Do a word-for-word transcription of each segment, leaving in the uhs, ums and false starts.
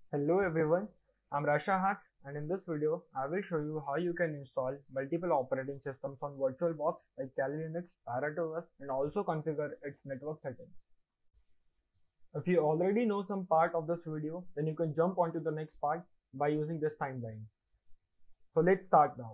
Hello everyone, I'm Rasha Hacks, and in this video I will show you how you can install multiple operating systems on VirtualBox like Kali Linux, ParaTOS, and also configure its network settings. If you already know some part of this video, then you can jump onto the next part by using this timeline. So let's start now.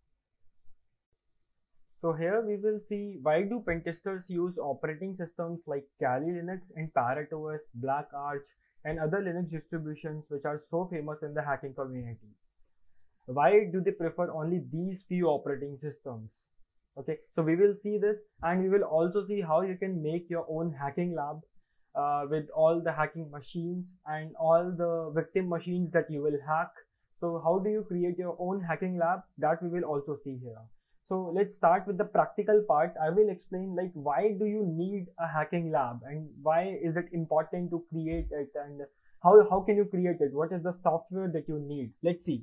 So here we will see why do pen testers use operating systems like Kali Linux and ParaTOS, BlackArch, and other Linux distributions which are so famous in the hacking community. Why do they prefer only these few operating systems? Okay, so we will see this, and we will also see how you can make your own hacking lab uh, with all the hacking machines and all the victim machines that you will hack. So how do you create your own hacking lab? That we will also see here. So let's start with the practical part. I will explain like why do you need a hacking lab and why is it important to create it, and how, how can you create it? What is the software that you need? Let's see.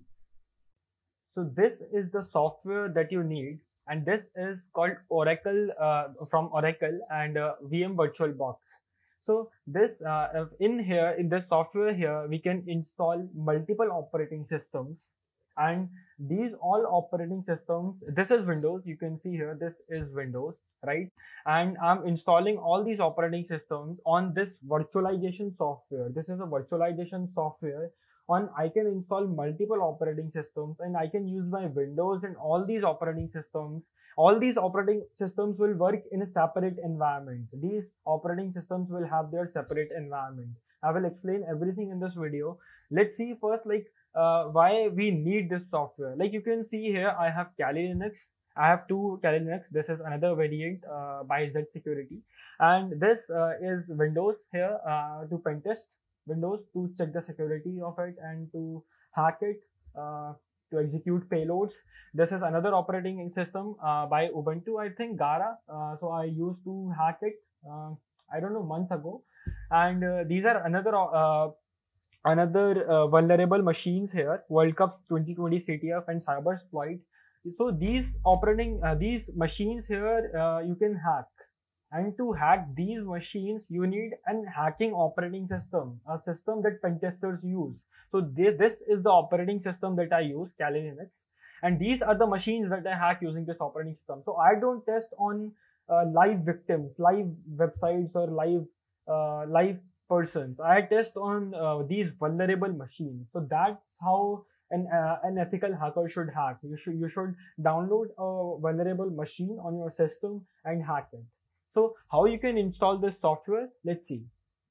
So this is the software that you need, and this is called Oracle uh, from Oracle and uh, V M VirtualBox. So this uh, in here in this software here we can install multiple operating systems, and these all operating systems, this is Windows, you can see here this is Windows, right? And I'm installing all these operating systems on this virtualization software. This is a virtualization software. On I can install multiple operating systems, and I can use my Windows and all these operating systems. All these operating systems will work in a separate environment. These operating systems will have their separate environment. I will explain everything in this video. Let's see first like uh, why we need this software. Like you can see here, I have Kali Linux. I have two Kali Linux. This is another variant uh, by Z Security, and this uh, is Windows here uh, to pen test Windows, to check the security of it and to hack it, uh, to execute payloads. This is another operating system uh, by Ubuntu, I think Gara. Uh, so I used to hack it, uh, I don't know, months ago. And uh, these are another uh, another uh, vulnerable machines here, World Cup twenty twenty C T F and Cybersploit. So these operating uh, these machines here uh, you can hack. And to hack these machines, you need an hacking operating system, a system that pen testers use. So this, this is the operating system that I use, Kali Linux. And these are the machines that I hack using this operating system. So I don't test on uh, live victims, live websites or live uh, live persons. I test on uh, these vulnerable machines. So that's how an, uh, an ethical hacker should hack. You should, you should download a vulnerable machine on your system and hack it. So how you can install this software? Let's see.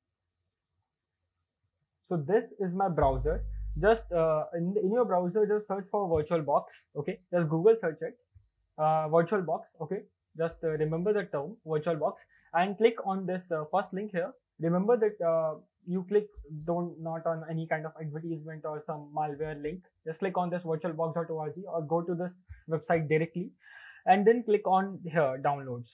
So this is my browser. Just uh, in, in your browser, just search for VirtualBox. Okay, just Google search it. Uh, VirtualBox. Okay, just uh, remember the term VirtualBox and click on this uh, first link here. Remember that uh, you click don't not on any kind of advertisement or some malware link. Just click on this virtualbox dot org or go to this website directly, and then click on here downloads.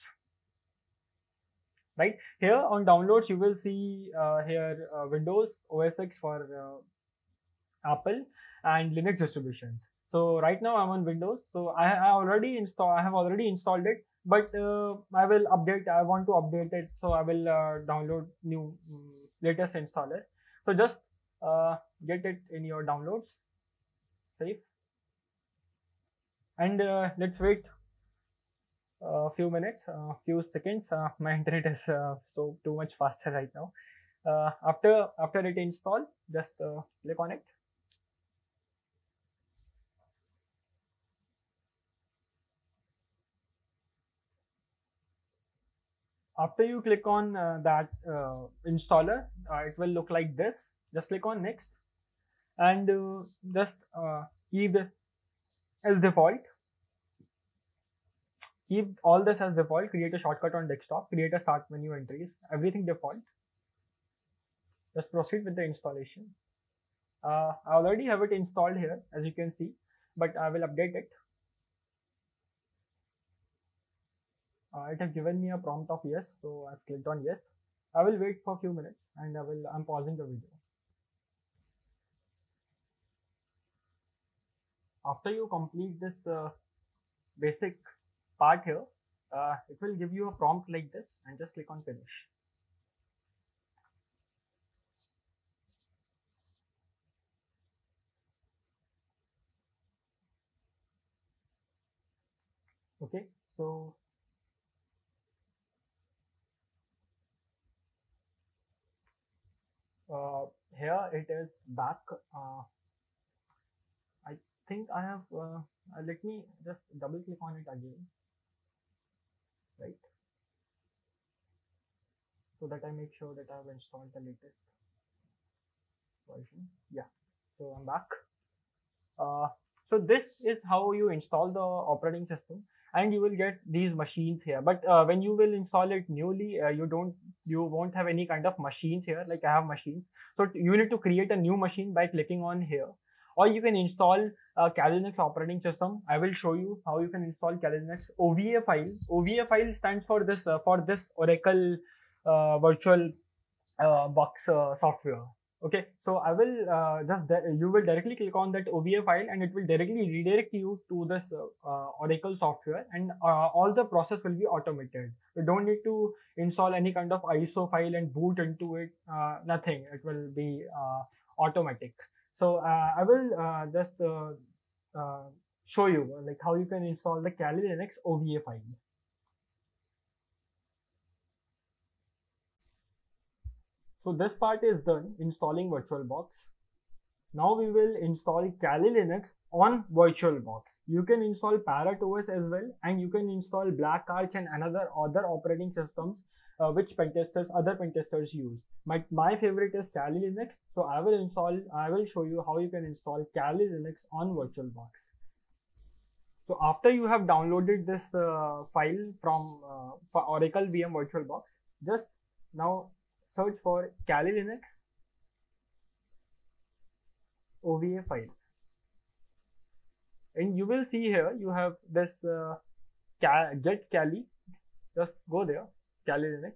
Right here on downloads, you will see uh, here uh, Windows, O S X for uh, Apple, and Linux distributions. So right now I'm on Windows, so I, I already install. I have already installed it, but uh, I will update. I want to update it, so I will uh, download new um, latest installer. So just uh, get it in your downloads, save, and uh, let's wait a few minutes, a uh, few seconds. Uh, my internet is uh, so too much faster right now. Uh, after after it install, just uh, click on it. After you click on uh, that uh, installer, uh, it will look like this. Just click on next, and uh, just uh, keep this as default. Keep all this as default. Create a shortcut on desktop. Create a start menu entries. Everything default. Just proceed with the installation. Uh, I already have it installed here, as you can see, but I will update it. Uh, it has given me a prompt of yes, so I've clicked on yes. I will wait for a few minutes, and I will. I'm pausing the video. After you complete this uh, basic part here, uh, it will give you a prompt like this, and just click on finish. Okay, so uh, here it is back. uh, I think I have uh, uh, let me just double click on it again, right, so that I make sure that I have installed the latest version. Yeah, so I'm back. Uh, so this is how you install the operating system, and you will get these machines here. But uh, when you will install it newly, uh, you don't you won't have any kind of machines here. Like I have machines, so you need to create a new machine by clicking on here, or you can install a Kali Linux operating system. I will show you how you can install Kali Linux O V A file. O V A file stands for this uh, for this Oracle uh, virtual uh, box uh, software. Okay, so I will uh, just you will directly click on that O V A file, and it will directly redirect you to this uh, uh, Oracle software, and uh, all the process will be automated. You don't need to install any kind of I S O file and boot into it. Uh, nothing. It will be uh, automatic. So uh, I will uh, just uh, uh, show you like how you can install the Kali Linux O V A file. So this part is done, installing VirtualBox. Now we will install Kali Linux on VirtualBox. You can install Parrot O S as well, and you can install Black Arch and another other operating systems uh, which pentesters, other pentesters use. My, my favorite is Kali Linux, so I will install, I will show you how you can install Kali Linux on VirtualBox. So after you have downloaded this uh, file from uh, Oracle V M VirtualBox, just now search for Kali Linux O V A file, and you will see here you have this uh, get Kali. Just go there, Kali Linux.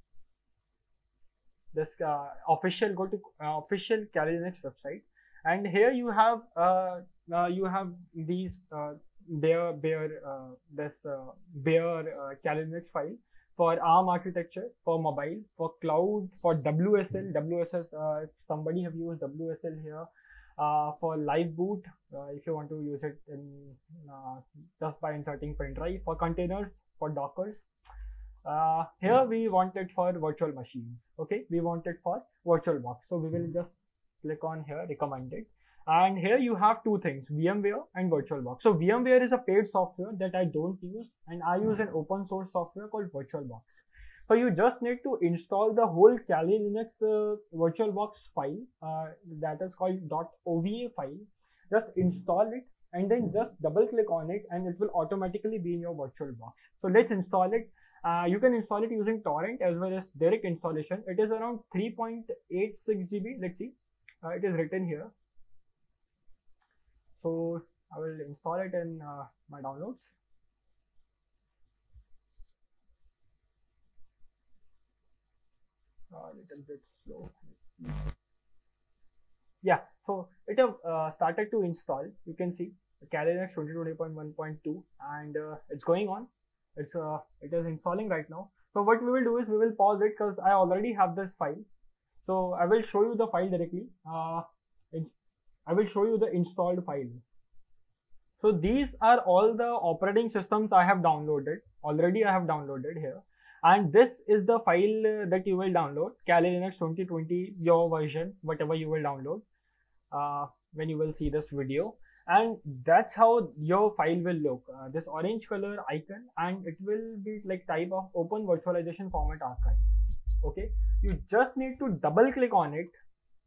This uh, official go to uh, official Kali Linux website, and here you have uh, uh, you have these uh, bare bare uh, this uh, bare uh, Kali Linux file for ARM architecture, for mobile, for cloud, for W S L. W S L, uh, if somebody have used W S L here, uh, for live boot, uh, if you want to use it in uh, just by inserting pen drive, for containers, for Dockers. Uh, here we want it for virtual machines. Okay, we want it for VirtualBox. So we will just click on here, recommended. And here you have two things, VMware and VirtualBox. So VMware is a paid software that I don't use, and I use an open source software called VirtualBox. So you just need to install the whole Kali Linux uh, VirtualBox file uh, that is called .ova file. Just install it and then just double click on it, and it will automatically be in your VirtualBox. So let's install it. Uh, you can install it using torrent as well as direct installation. It is around three point eight six G B. Let's see. Uh, it is written here. So I will install it in uh, my downloads. A uh, little bit slow. Yeah, so it have uh, started to install. You can see the Kali Linux twenty twenty point one point two, and uh, it's going on. It's uh, it is installing right now. So what we will do is we will pause it because I already have this file. So I will show you the file directly. Uh, I will show you the installed file. So these are all the operating systems I have downloaded. Already I have downloaded here. And this is the file that you will download, Kali Linux twenty twenty, your version, whatever you will download uh, when you will see this video. And that's how your file will look. Uh, this orange color icon, and it will be like type of open virtualization format archive. Okay, you just need to double click on it.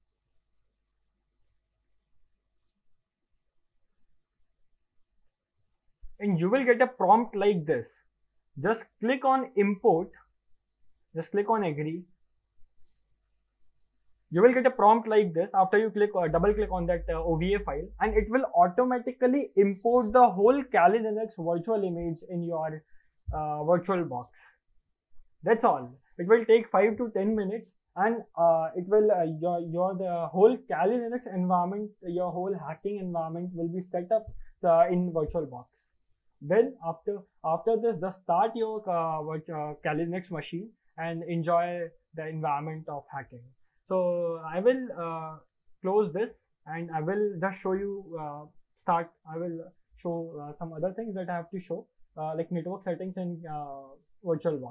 And you will get a prompt like this. Just click on import. Just click on agree. You will get a prompt like this after you click or double click on that uh, O V A file, and it will automatically import the whole Kali Linux virtual image in your uh, VirtualBox. That's all. It will take five to ten minutes, and uh, it will uh, your your the whole Kali Linux environment, your whole hacking environment will be set up uh, in VirtualBox. Then after after this, just start your uh, uh, Kali Linux machine and enjoy the environment of hacking. So I will uh, close this, and I will just show you uh, start. I will show uh, some other things that I have to show. uh, like network settings in uh, VirtualBox.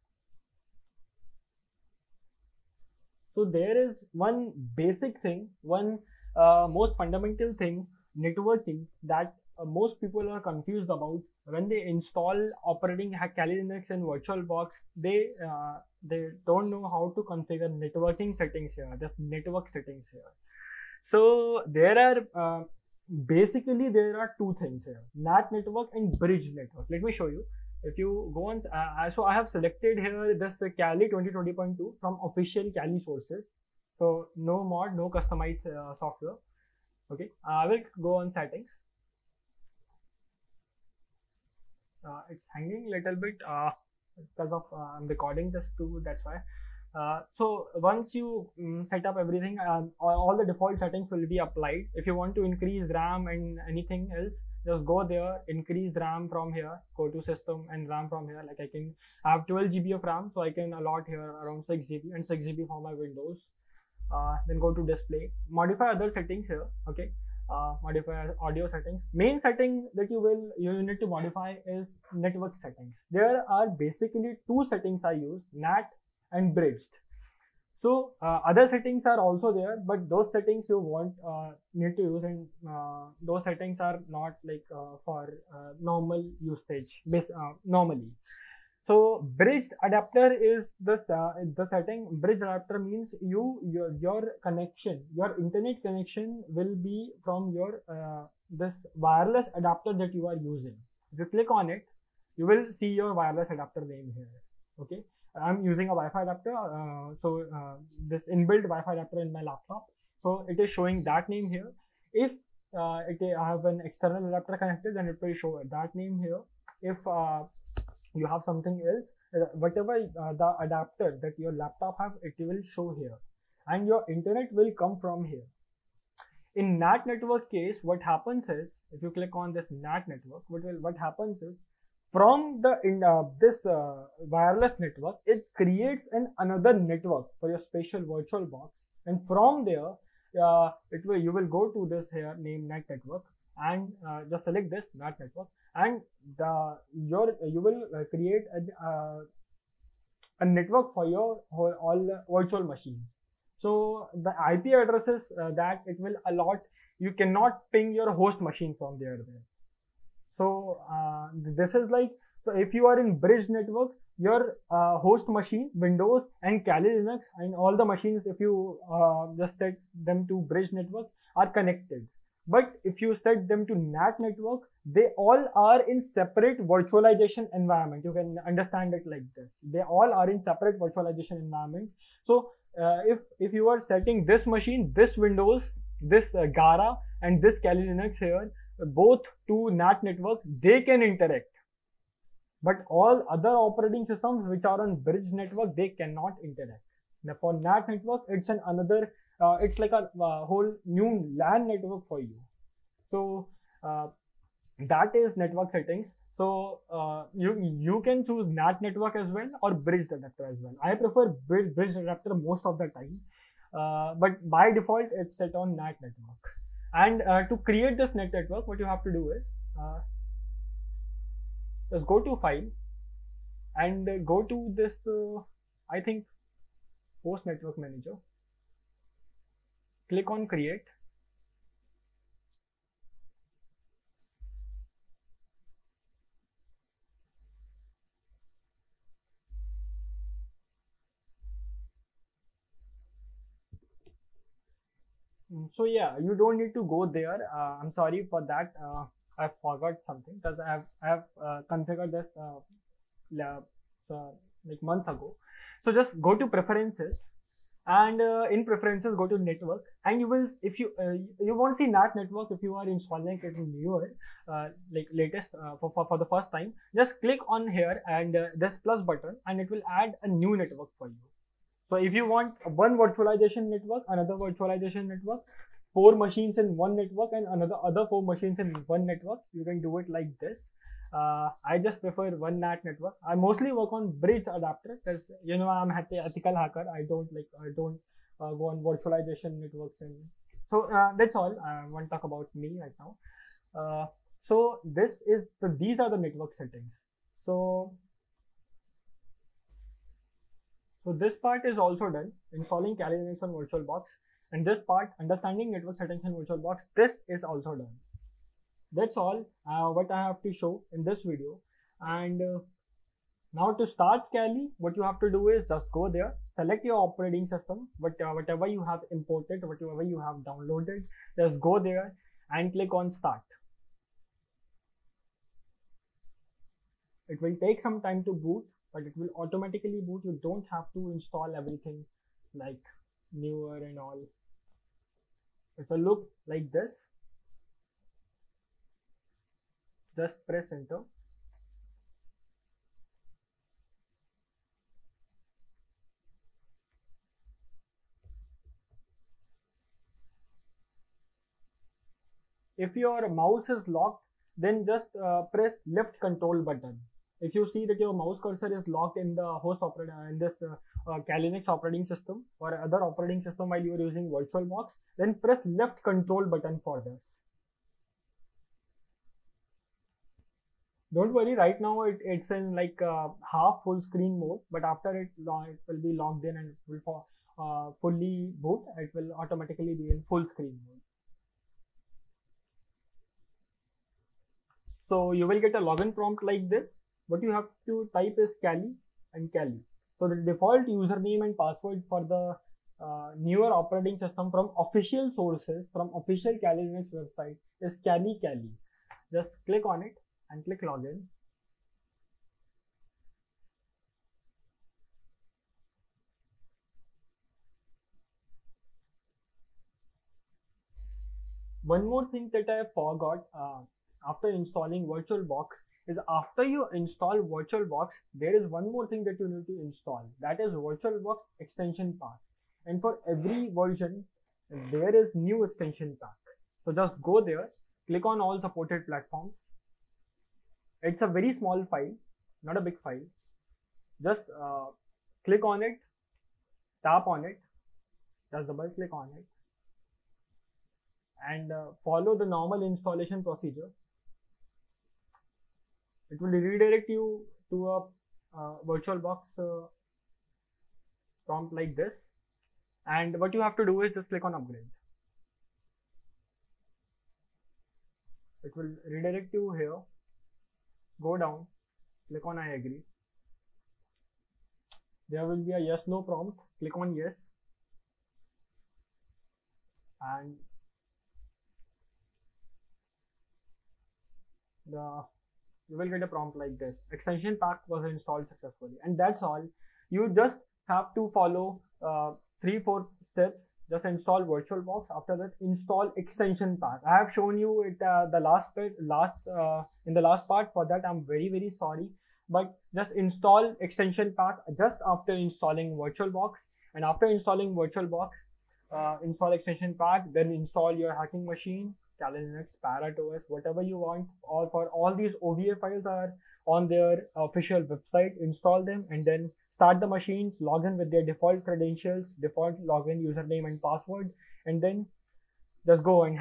So there is one basic thing, one uh, most fundamental thing, networking, that uh, most people are confused about when they install operating Kali Linux and VirtualBox. They uh, they don't know how to configure networking settings here, just network settings here. So there are uh, basically there are two things here: N A T network and bridge network. Let me show you. If you go on, uh, so I have selected here this uh, Kali twenty twenty point two from official Kali sources. So no mod, no customized uh, software. Okay, I will go on settings. Uh, it's hanging a little bit uh, because of uh, I'm recording this too. That's why. Uh, so once you um, set up everything, um, all, all the default settings will be applied. If you want to increase RAM and anything else, just go there, increase RAM from here, go to system and RAM from here. Like I can have twelve G B of RAM, so I can allot here around six G B and six G B for my Windows. Uh, then go to display, modify other settings here. Okay, uh, modify audio settings. Main setting that you will you need to modify is network settings. There are basically two settings I use: N A T and bridged. So uh, other settings are also there, but those settings you want uh, need to use, and uh, those settings are not like uh, for uh, normal usage base uh, normally. So bridged adapter is this uh, the setting. Bridge adapter means you your your connection, your internet connection will be from your uh, this wireless adapter that you are using. If you click on it, you will see your wireless adapter name here. Okay. I'm using a Wi-Fi adapter, uh, so uh, this inbuilt Wi-Fi adapter in my laptop. So it is showing that name here. If uh, it, I have an external adapter connected, then it will show that name here. If uh, you have something else, uh, whatever uh, the adapter that your laptop have, it will show here, and your internet will come from here. In N A T network case, what happens is, if you click on this N A T network, what will what happens is, from the in uh, this uh, wireless network, it creates an another network for your special VirtualBox, and from there uh, it will you will go to this here name N A T network, and uh, just select this N A T network, and the your you will uh, create a, uh, a network for your whole all virtual machine. So the I P addresses uh, that it will allot, you cannot ping your host machine from there. there. So uh, this is like, so if you are in bridge network, your uh, host machine, Windows and Kali Linux and all the machines, if you uh, just set them to bridge network, are connected. But if you set them to N A T network, they all are in separate virtualization environment. You can understand it like this. They all are in separate virtualization environment. So uh, if if you are setting this machine, this Windows, this uh, Gara and this Kali Linux here, both to N A T network, they can interact. But all other operating systems which are on bridge network, they cannot interact. Now for N A T network, it's an another, uh, it's like a uh, whole new LAN network for you. So uh, that is network settings. So uh, you you can choose N A T network as well or bridge adapter as well. I prefer bridge, bridge adapter most of the time, uh, but by default it's set on N A T network. And uh, to create this net network, what you have to do is uh, just go to file and uh, go to this uh, I think host network manager, click on create. So yeah, you don't need to go there. Uh, I'm sorry for that. Uh, I forgot something because I have I have uh, configured this uh, so, like months ago. So just go to preferences, and uh, in preferences go to network, and you will, if you uh, you won't see N A T network if you are installing it in newer uh, like latest uh, for, for for the first time. Just click on here and uh, this plus button, and it will add a new network for you. So if you want one virtualization network, another virtualization network, four machines in one network, and another other four machines in one network, you can do it like this. Uh, I just prefer one N A T network. I mostly work on bridge adapter because you know I'm an ethical hacker. I don't like I don't uh, go on virtualization networks, and so uh, that's all. I want to talk about me right now. Uh, So this is the, these are the network settings. So so this part is also done, installing Kali Linux on VirtualBox, and this part, understanding network settings in VirtualBox, this is also done. That's all uh, what I have to show in this video. And uh, now to start Kali, what you have to do is just go there, select your operating system, what, uh, whatever you have imported, whatever you have downloaded, just go there and click on start. It will take some time to boot, but it will automatically boot. You don't have to install everything like newer and all. It will look like this. Just press enter. If your mouse is locked, then just uh, press left control button. If you see that your mouse cursor is locked in the host operating in this uh, uh, Kali Linux operating system or other operating system while you are using VirtualBox, then press left control button for this. Don't worry, right now it, it's in like uh, half full screen mode, but after it, it will be logged in and it will uh, fully boot. It will automatically be in full screen mode. So you will get a login prompt like this. What you have to type is Kali and Kali. So the default username and password for the uh, newer operating system from official sources, from official Kali Linux website is Kali Kali. Just click on it and click login. One more thing that I forgot uh, after installing VirtualBox is after you install VirtualBox, there is one more thing that you need to install. That is VirtualBox extension pack. And for every version, there is new extension pack. So just go there, click on all supported platforms. It's a very small file, not a big file. Just uh, click on it, tap on it, just double click on it, and uh, follow the normal installation procedure. It will redirect you to a uh, VirtualBox uh, prompt like this. And what you have to do is just click on upgrade. It will redirect you here. Go down, click on I agree. There will be a yes no prompt. Click on yes. And the you will get a prompt like this. Extension pack was installed successfully, and that's all. You just have to follow uh, three, four steps. Just install VirtualBox. After that, install extension pack. I have shown you it uh, the last bit, last uh, in the last part. For that, I'm very very sorry. But just install extension pack just after installing VirtualBox, and after installing VirtualBox, uh, install extension pack. Then install your hacking machine, Kali Linux, ParrotOS, whatever you want. All for all these O V A files are on their official website. Install them and then start the machines, log in with their default credentials, default login username and password, and then just go and